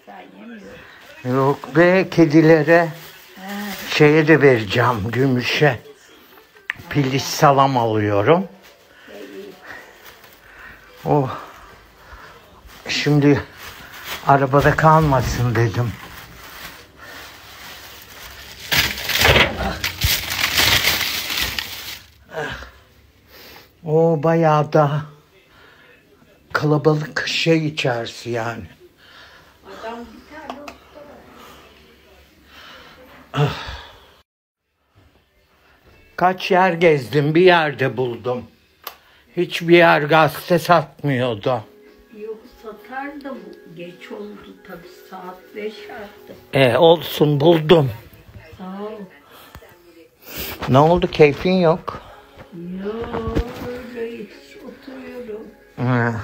Sen yemiyorsun. Yok be, kedilere şeye de vereceğim, Gümüş'e. Piliç salam alıyorum. Oh. Şimdi arabada kalmasın dedim. O bayağı da kalabalık şey içerisi yani. Adam bir tane usta. Kaç yer gezdim, bir yerde buldum. Hiçbir yer gazete satmıyordu. Yok, satar da bu. Geç oldu tabii, saat 5 artık. Olsun, buldum. Sağ ol. Ne oldu, keyfin yok? Yok, öyle hiç oturuyorum. Ha.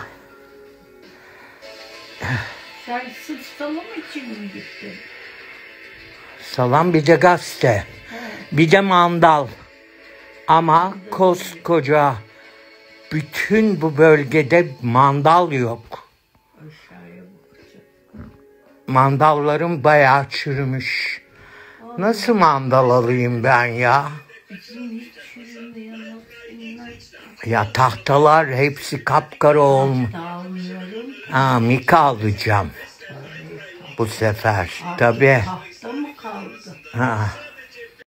Sen sırf salam için mi gittin? Salam, bir de gazete. Bir de mandal. Ama koskoca bütün bu bölgede mandal yok. Aşağıya bakacağım. Mandallarım bayağı çürümüş. Nasıl mandal alayım ben ya? Bizim hiç çürümüyor, nasıl? Ya tahtalar hepsi kapkara olmuş. Dağılmıyorum. Mika alacağım bu sefer. Tabii. Tahta mı kaldı? Ha.